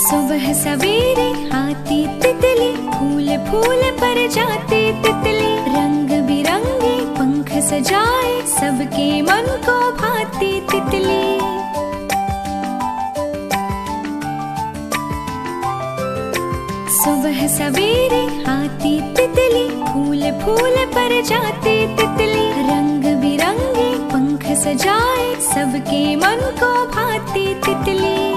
सुबह सवेरे आती तितली, फूल फूल पर जाती तितली, रंग बिरंगे पंख सजाए सबके मन को भाती तितली। सुबह सवेरे आती तितली, फूल फूल पर जाती तितली, रंग बिरंगे पंख सजाए सबके मन को भाती तितली।